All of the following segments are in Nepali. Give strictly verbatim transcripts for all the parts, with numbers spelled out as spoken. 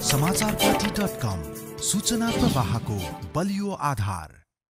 समाचार पार्टी डट कम, सूचना प्रवाहको बलियो आधार।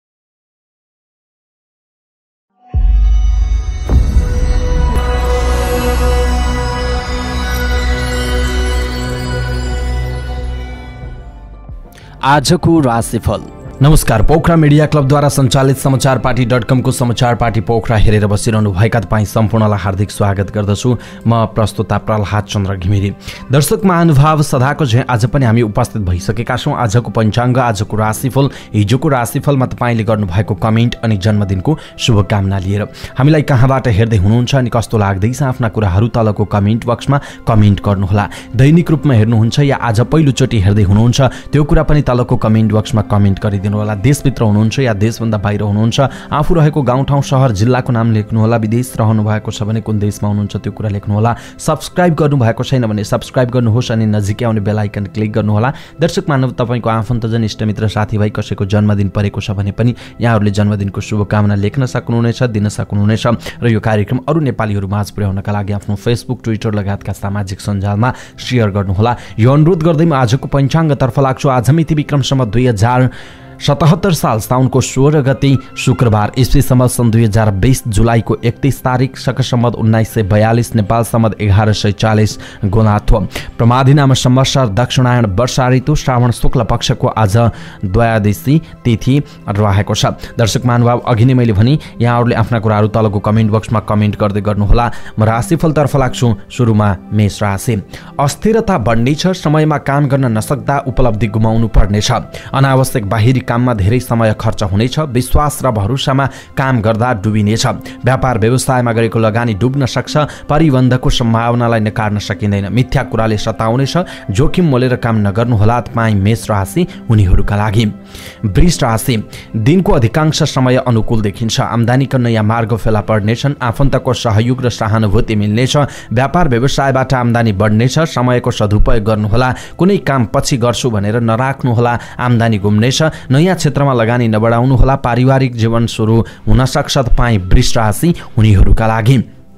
आजको राशिफल। नमस्कार, पोखरा मिडिया क्लबद्वारा सञ्चालित समाचार पार्टी डट कमको समाचार पार्टी पोखरा हेरेर बसिरहनु भएका तपाईँ सम्पूर्णलाई हार्दिक स्वागत गर्दछु। म प्रस्तुता प्रहलाद चन्द्र घिमिरे। दर्शक महानुभाव, सदाको झैं आज पनि हामी उपस्थित भइसकेका छौँ। आजको पञ्चाङ्ग, आजको राशिफल, हिजोको राशिफलमा तपाईँले गर्नुभएको कमेन्ट अनि जन्मदिनको शुभकामना लिएर हामीलाई कहाँबाट हेर्दै हुनुहुन्छ अनि कस्तो लाग्दैछ आफ्ना कुराहरू तलको कमेन्ट बक्समा कमेन्ट गर्नुहोला। दैनिक रूपमा हेर्नुहुन्छ या आज पहिलोचोटि हेर्दै हुनुहुन्छ त्यो कुरा पनि तलको कमेन्ट बक्समा कमेन्ट गरिदिनु होला। देशभित्र हुनुहुन्छ या देशभन्दा बाहिर हुनुहुन्छ, आफू रहेको गाउँठाउँ सहर जिल्लाको नाम लेख्नुहोला। विदेश रहनु भएको छ भने कुन देशमा हुनुहुन्छ त्यो कुरा लेख्नुहोला। सब्सक्राइब गर्नुभएको छैन भने सब्सक्राइब गर्नुहोस् अनि नजिकै आउने बेल आइकन क्लिक गर्नुहोला। दर्शक मानव, तपाईँको आफन्तजन, इष्टमित्र, साथीभाइ कसैको जन्मदिन परेको छ भने पनि यहाँहरूले जन्मदिनको शुभकामना लेख्न सक्नुहुनेछ, दिन सक्नुहुनेछ र यो कार्यक्रम अरू नेपालीहरू माझ पुर्याउनका लागि आफ्नो फेसबुक, ट्विटर लगायतका सामाजिक सञ्जालमा सेयर गर्नुहोला। यो अनुरोध गर्दै म आजको पञ्चाङ्गतर्फ लाग्छु। आज मिति विक्रमसम्म दुई हजार सतहत्तर साल साउनको सोह्र गते शुक्रबार, ईस्वी सम्मत सन् दुई हजार बिस जुलाईको एकतिस तारिक, शक सम्मत उन्नाइस सय बयालिस, नेपाल सम्मत एघार सय चालिस गोनाथो, प्रमाधिनाम संवत्सर, दक्षिणायण वर्षा ऋतु, श्रावण शुक्ल पक्षको आज द्वयादशी तिथि रहेको छ। दर्शक महानुभाव, अघि नै मैले भने यहाँहरूले आफ्ना कुराहरू तलको कमेन्ट बक्समा कमेन्ट गर्दै गर्नुहोला। म राशिफलतर्फ लाग्छु। सुरुमा मेष राशि। अस्थिरता बढ्नेछ, समयमा काम गर्न नसक्दा उपलब्धि गुमाउनु पर्नेछ। अनावश्यक बाहिरी काममा धेरै समय खर्च हुनेछ। विश्वास र भरोसामा काम गर्दा डुबिनेछ। व्यापार व्यवसायमा गरेको लगानी डुब्न सक्छ। परिबन्धको सम्भावनालाई नकार्न सकिँदैन। मिथ्या कुराले सताउनेछ। जोखिम मोलेर काम नगर्नुहोला तपाईँ मेष राशि उनीहरूका लागि। वृष राशि। दिनको अधिकांश समय अनुकूल देखिन्छ। आम्दानीका नयाँ मार्ग फेला पर्नेछन्। आफन्तको सहयोग र सहानुभूति मिल्नेछ। व्यापार व्यवसायबाट आम्दानी बढ्नेछ। समयको सदुपयोग गर्नुहोला। कुनै काम पछि गर्छु भनेर नराख्नुहोला, आम्दानी गुम्नेछ। नयाँ क्षेत्रमा लगानी नबढाउनुहोला। पारिवारिक जीवन सुरु हुन सक्छ तपाईँ वृष राशि उनीहरूका लागि।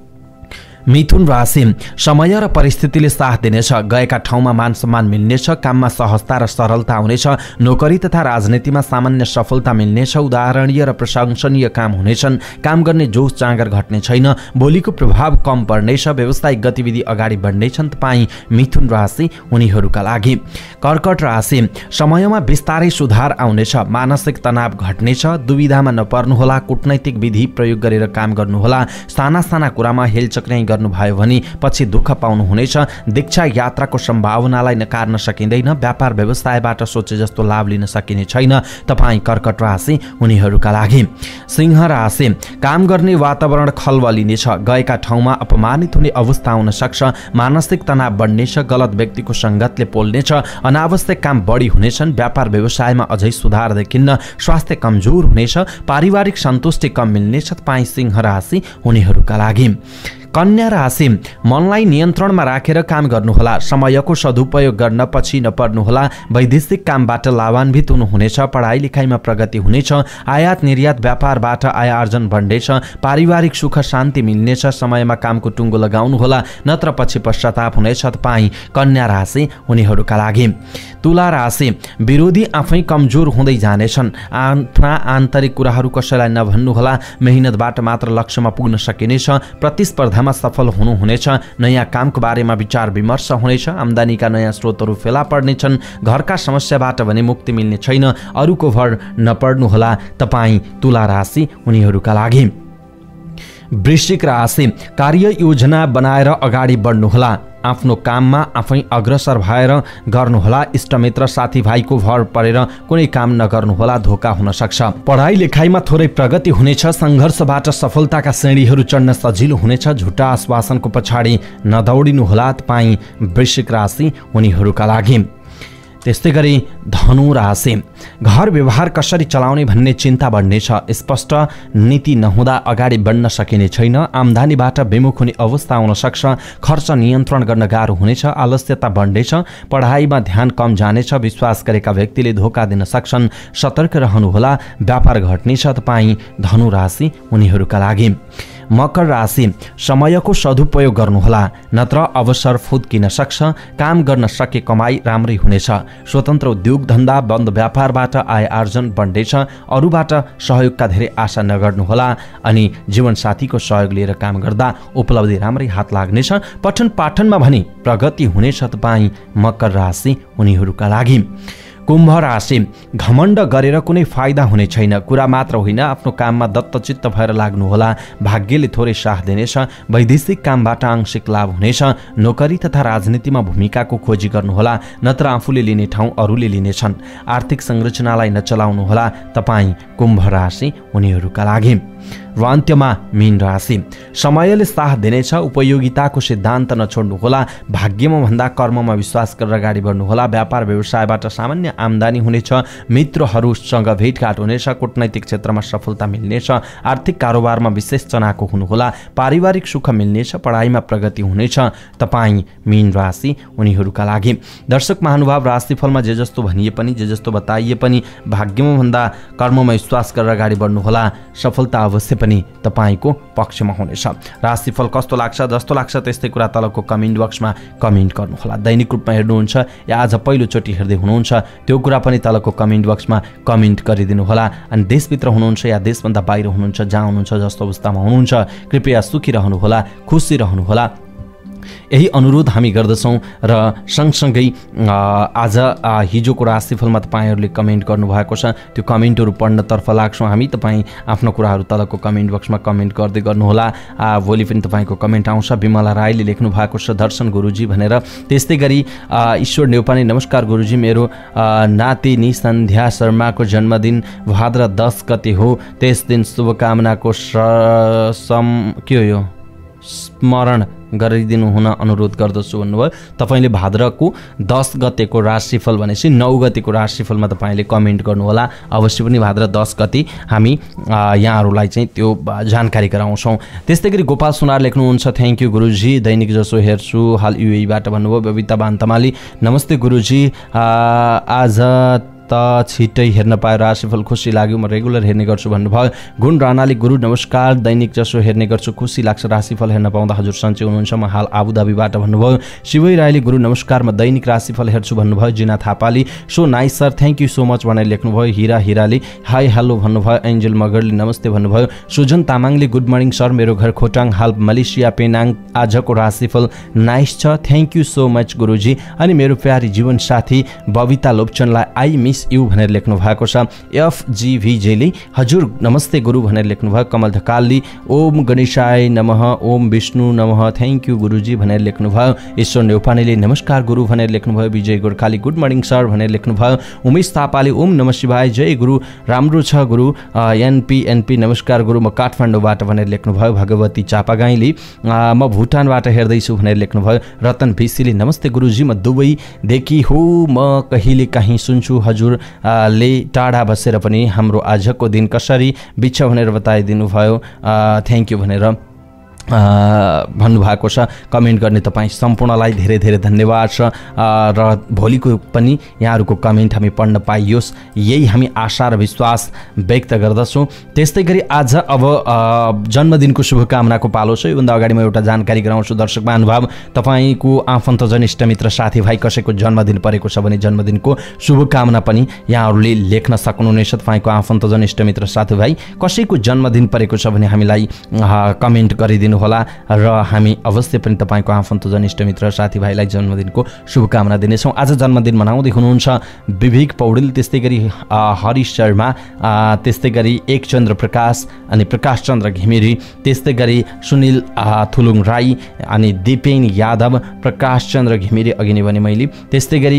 मिथुन राशि। समय र परिस्थितिले साथ दिनेछ। गएका ठाउँमा मान सम्मान मिल्नेछ। काममा सहजता र सरलता हुनेछ। नोकरी तथा राजनीतिमा सामान्य सफलता मिल्नेछ। उदाहरणीय र प्रशंसनीय काम हुनेछन्। काम गर्ने जोस जाँगर घट्ने छैन। बोलीको प्रभाव कम पर्नेछ। व्यावसायिक गतिविधि अगाडि बढ्नेछन् तपाईँ मिथुन राशि उनीहरूका लागि। कर्कट राशि। समयमा बिस्तारै सुधार आउनेछ। मानसिक तनाव घट्नेछ। दुविधामा नपर्नुहोला। कूटनैतिक विधि प्रयोग गरेर काम गर्नुहोला। साना साना कुरामा हेलचक्र्याइ गर्नुभयो भने पछि दुःख पाउनुहुनेछ। दीक्षा यात्राको सम्भावनालाई नकार्न सकिँदैन। व्यापार व्यवसायबाट सोचे जस्तो लाभ लिन सकिने छैन तपाईँ कर्कट राशि उनीहरूका लागि। सिंह राशि। काम गर्ने वातावरण खलबलिनेछ। गएका ठाउँमा अपमानित हुने अवस्था हुन सक्छ। मानसिक तनाव बढ्नेछ। गलत व्यक्तिको सङ्गतले पोल्नेछ। अनावश्यक काम बढी हुनेछन्। व्यापार व्यवसायमा अझै सुधार देखिन्न। स्वास्थ्य कमजोर हुनेछ। पारिवारिक सन्तुष्टि कम मिल्नेछ तपाईँ सिंह राशि उनीहरूका लागि। कन्या राशि। मनलाई नियन्त्रणमा राखेर काम गर्नुहोला। समयको सदुपयोग गर्न पछि नपर्नुहोला। वैदेशिक कामबाट लाभान्वित हुनुहुनेछ। पढाइ लेखाइमा प्रगति हुनेछ। आयात निर्यात व्यापारबाट आय आर्जन बढ्नेछ। पारिवारिक सुख शान्ति मिल्नेछ। समयमा कामको टुङ्गो लगाउनुहोला, नत्र पछि पश्चाताप हुनेछ तपाईँ कन्या राशि उनीहरूका लागि। तुला राशि। विरोधी आफै कमजोर हुँदै जानेछन्। आफ्ना आन्तरिक कुराहरू कसैलाई नभन्नुहोला। मेहनतबाट मात्र लक्ष्यमा पुग्न सकिनेछ। प्रतिस्पर्धा सफल हुनुहुनेछ। नयाँ कामको बारेमा विचार विमर्श हुनेछ। आम्दानीका नयाँ स्रोतहरू फेला पर्नेछन्। घरका समस्याबाट भने मुक्ति मिल्ने छैन। अरूको भर नपर्नुहोला तपाईँ तुला राशि उनीहरूका लागि। वृश्चिक राशि। कार्य योजना बनाएर अगाडि बढ्नुहोला। आफ्नो काममा आफै अग्रसर भएर गर्नुहोला। इष्टमित्र साथीभाइको भर परेर कुनै काम नगर्नुहोला, धोका हुन सक्छ। पढाइ लेखाइमा थोरै प्रगति हुनेछ। सङ्घर्षबाट सफलताका श्रेणीहरू चढ्न सजिलो हुनेछ। झुटा आश्वासनको पछाडि नदौडिनुहोला तपाईँ वृश्चिक राशि उनीहरूका लागि। त्यस्तै गरी धनु राशि। घर व्यवहार कसरी चलाउने भन्ने चिन्ता बढ्नेछ। स्पष्ट नीति नहुँदा अगाडि बढ्न सकिने छैन। आम्दानीबाट विमुख हुने अवस्था हुन सक्छ। खर्च नियन्त्रण गर्न गाह्रो हुनेछ। आलस्यता बढ्नेछ। पढाइमा ध्यान कम जानेछ। विश्वास गरेका व्यक्तिले धोका दिन सक्छन्। सतर्क रहनुहोला। व्यापार घट्नेछ तपाईँ धनु राशि उनीहरूका लागि। मकर राशि समयको सदुपयोग गर्नुहोला, नत्र अवसर फुत्किन सक्छ। काम गर्न सके कमाई राम्रै हुनेछ। स्वतन्त्र उद्योग धन्दा बन्द व्यापारबाट आय आर्जन बढ्नेछ। अरूबाट सहयोगका धेरै आशा नगर्नुहोला अनि जीवनसाथीको सहयोग लिएर काम गर्दा उपलब्धि राम्रै हात लाग्नेछ। पठन पाठनमा भने प्रगति हुनेछ तपाईँ मकर राशि उनीहरूका लागि। कुम्भ राशि घमण्ड गरेर कुनै फाइदा हुने छैन। कुरा मात्र होइन, आफ्नो काममा दत्तचित्त भएर लाग्नुहोला। भाग्यले थोरै साथ दिनेछ। वैदेशिक कामबाट आंशिक लाभ हुनेछ। नोकरी तथा राजनीतिमा भूमिकाको खोजी गर्नुहोला, नत्र आफूले लिने ठाउँ अरूले लिनेछन्। आर्थिक संरचनालाई नचलाउनुहोला तपाईँ कुम्भ राशि उनीहरूका लागि। र अन्त्यमा मीन राशि समयले साथ दिनेछ। उपयोगिताको सिद्धान्त नछोड्नुहोला। भाग्यमा भन्दा कर्ममा विश्वास गरेर अगाडि बढ्नुहोला। व्यापार व्यवसायबाट सामान्य आम्दानी हुनेछ। मित्रहरूसँग भेटघाट हुनेछ। कूटनैतिक क्षेत्रमा सफलता मिल्नेछ। आर्थिक कारोबारमा विशेष चनाखो हुनुहोला। पारिवारिक सुख मिल्नेछ। पढाइमा प्रगति हुनेछ तपाईँ मीन राशि उनीहरूका लागि। दर्शक महानुभाव, राशिफलमा जे जस्तो भनिए पनि, जे जस्तो बताइए पनि भाग्यमा भन्दा कर्ममा विश्वास गरेर अगाडि बढ्नुहोला। सफलता अवश्य पनि तपाईँको पक्षमा हुनेछ। राशिफल कस्तो लाग्छ, जस्तो लाग्छ त्यस्तै कुरा तलको कमेन्ट बक्समा कमेन्ट गर्नुहोला। दैनिक रूपमा हेर्नुहुन्छ या आज पहिलोचोटि हेर्दै हुनुहुन्छ त्यो कुरा पनि तलको कमेन्ट बक्समा कमेन्ट गरिदिनुहोला। अनि देशभित्र हुनुहुन्छ या देशभन्दा बाहिर हुनुहुन्छ, जहाँ हुनुहुन्छ, जस्तो अवस्थामा हुनुहुन्छ, कृपया सुखी रहनुहोला, खुसी रहनुहोला, यही अनुरोध हामी गर्दछौँ। र सँगसँगै आज हिजोको राशिफलमा तपाईँहरूले कमेन्ट गर्नुभएको छ, त्यो कमेन्टहरू पढ्नतर्फ लाग्छौँ हामी। तपाईँ आफ्नो कुराहरू तलको कमेन्ट बक्समा कमेन्ट गर्दै गर्नुहोला। भोलि पनि तपाईँको कमेन्ट आउँछ। विमला राईले लेख्नु भएको छ दर्शन गुरुजी भनेर। त्यस्तै गरी ईश्वर नेउपाने नमस्कार गुरुजी, मेरो नातिनी सन्ध्या शर्माको जन्मदिन भाद्र दस गते हो। त्यस दिन शुभकामनाको सम के हो यो स्मरण गरिदिनु हुन अनुरोध गर्दछु भन्नुभयो। तपाईँले भाद्रको दस गतेको राशिफल भनेपछि नौ गतेको राशिफलमा तपाईँले कमेन्ट गर्नुहोला। अवश्य पनि भाद्र दस गते हामी यहाँहरूलाई चाहिँ त्यो जानकारी गराउँछौँ। त्यस्तै गरी गोपाल सुनार लेख्नुहुन्छ थ्याङ्क यू गुरुजी, दैनिक जसो हेर्छु हाल युएबाट भन्नुभयो। बबिता बान्तमाली नमस्ते गुरुजी, आज त छिट्टै हेर्न पाएर राशिफल खुसी लाग्यो, म रेगुलर हेर्ने गर्छु भन्नुभयो। गुण राणाले गुरु नमस्कार, दैनिक जसो हेर्ने गर्छु, खुसी लाग्छ राशिफल हेर्न पाउँदा, हजुर सन्चै हुनुहुन्छ, म हाल आबुधाबीबाट भन्नुभयो। शिवै राईले गुरु नमस्कार, म दैनिक राशिफल हेर्छु भन्नुभयो। जिना थापाले so nice sir, thank you so much भनेर लेख्नुभयो। हिरा हिराले हाई हेलो भन्नुभयो। एन्जल मगरले नमस्ते भन्नुभयो। सुजन तामाङले गुड मर्निङ सर, मेरो घर खोटाङ हाल मलेसिया पेनाङ, आजको राशिफल नाइस छ, थ्याङ्क यू सो मच गुरुजी। अनि मेरो प्यारी जीवनसाथी बबिता लोप्चनलाई आई मिस यू भनेर लेख्नु भएको छ। एफजीभीजेले हजुर नमस्ते गुरु भनेर लेख्नुभयो। कमल ढकालले ओम गणेशाय नमः, ओम विष्णु नमः, थ्याङ्क यू गुरुजी भनेर लेख्नुभयो। ईश्वर नेउपानेले नमस्कार गुरु भनेर लेख्नुभयो। Vijay Gorkhali good morning sir भनेर लेख्नुभयो। उमेश थापाले ओम नमः शिवाय, जय गुरु, राम्रो छ गुरु। एनपी एनपी नमस्कार गुरु, म काठमाडौँबाट भनेर लेख्नुभयो। भगवती चापागाईले म भुटानबाट हेर्दैछु भनेर लेख्नुभयो। रतन भिसीले नमस्ते गुरुजी, म दुबईदेखि हो, म कहिले काहीँ सुन्छु हजुर ले टाढा बसेर पनि हाम्रो आजको दिन कसरी बित्छ भनेर बताइदिनु भयो। थ्याङ्क यू भनेर भन्नुभएको छ। कमेन्ट गर्ने तपाईँ सम्पूर्णलाई धेरै धेरै धन्यवाद छ। र भोलिको पनि यहाँहरूको कमेन्ट हामी पढ्न पाइयोस्, यही हामी आशा र विश्वास व्यक्त गर्दछौँ। त्यस्तै गरी आज अब जन्मदिनको शुभकामनाको पालो छ। योभन्दा अगाडि म एउटा जानकारी गराउँछु दर्शक महानुभाव, तपाईँको आफन्तजन इष्टमित्र साथीभाइ कसैको जन्मदिन परेको छ भने जन्मदिनको शुभकामना पनि यहाँहरूले लेख्न सक्नुहुनेछ। तपाईँको आफन्तजन इष्टमित्र साथीभाइ कसैको जन्मदिन परेको छ भने हामीलाई कमेन्ट गरिदिनु होला र हामी अवश्य पनि तपाईँको आफन्तजन इष्टमित्र साथीभाइलाई जन्मदिनको शुभकामना दिनेछौँ। आज जन्मदिन मनाउँदै हुनुहुन्छ विवेक पौडेल, त्यस्तै गरी हरीश शर्मा, त्यस्तै गरी एक चन्द्र प्रकाश अनि प्रकाश चन्द्र घिमिरे, त्यस्तै गरी सुनिल थुलुङ राई अनि दिपेन यादव, प्रकाश चन्द्र घिमिरे अघि नै भने मैले, त्यस्तै गरी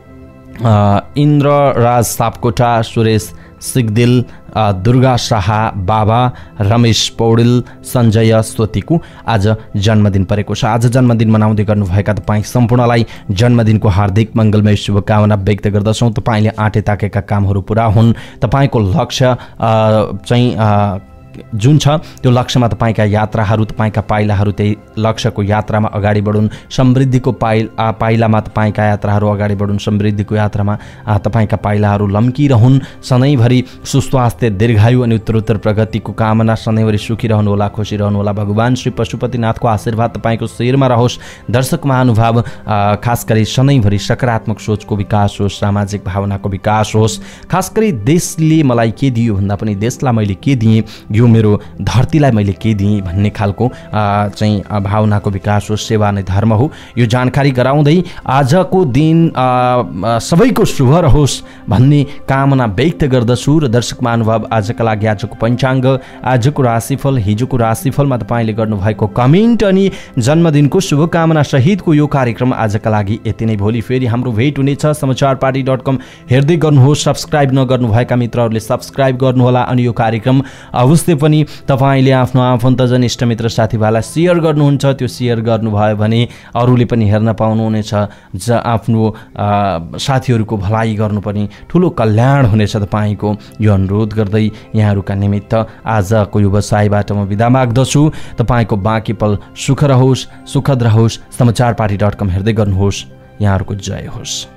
इन्द्रराज सापकोटा, सुरेश सिगदिल, दुर्गा शाह, बाबा रमेश पौडेल, सञ्जय सोतीको आज जन्मदिन परेको छ। आज जन्मदिन मनाउँदै गर्नुभएका तपाईँ सम्पूर्णलाई जन्मदिनको हार्दिक मङ्गलमय शुभकामना व्यक्त गर्दछौँ। तपाईँले आँटे ताकेका कामहरू पुरा हुन्, तपाईँको लक्ष्य चाहिँ जुन छ त्यो लक्ष्यमा तपाईँका यात्राहरू तपाईँका पाइलाहरू त्यही लक्ष्यको यात्रामा अगाडि बढुन्। समृद्धिको पाइल पाइलामा तपाईँका यात्राहरू अगाडि बढुन्। समृद्धिको यात्रामा तपाईँका पाइलाहरू लम्किरहन्। सधैँभरि सुस्वास्थ्य, दीर्घायु अनि उत्तरोत्तर प्रगतिको कामना। सधैँभरि सुखी रहनुहोला, खुसी रहनुहोला। भगवान् श्री पशुपतिनाथको आशीर्वाद तपाईँको शिरमा रहोस्। दर्शक महानुभाव, खास गरी सधैँभरि सकारात्मक सोचको विकास होस्, सामाजिक भावनाको विकास होस्। खास गरी देशले मलाई के दियो भन्दा पनि देशलाई मैले के दिएँ, यो मेरो धरतीलाई मैले के दिएँ भन्ने खालको चाहिँ भावनाको विकास होस्। सेवा नै धर्म हो, यो जानकारी गराउँदै आजको दिन सबैको शुभ रहोस् भन्ने कामना व्यक्त गर्दछु। र दर्शक महानुभाव, आजका लागि आजको पञ्चाङ्ग, आजको राशिफल, हिजोको राशिफलमा तपाईँले गर्नुभएको कमेन्ट अनि जन्मदिनको शुभकामना सहितको यो कार्यक्रम आजका लागि यति नै। भोलि फेरि हाम्रो भेट हुनेछ। समाचार पार्टी डट कम हेर्दै गर्नुहोस्। सब्सक्राइब नगर्नुभएका मित्रहरूले सब्सक्राइब गर्नुहोला अनि यो कार्यक्रम अवश्य पनि तपाईँले आफ्नो आफन्तजन, इष्टमित्र, साथीभाइलाई सेयर गर्नुहुन्छ। त्यो सेयर गर्नुभयो भने अरूले पनि हेर्न पाउनुहुनेछ। ज आफ्नो साथीहरूको भलाइ गर्नु पनि ठुलो कल्याण हुनेछ तपाईँको। यो अनुरोध गर्दै यहाँहरूका निमित्त आजको व्यवसायबाट म बिदा माग्दछु। तपाईँको बाँकी पल सुख रहोस्, सुखद रहोस्। समाचार पार्टी डट कम हेर्दै गर्नुहोस्। यहाँहरूको जय होस्।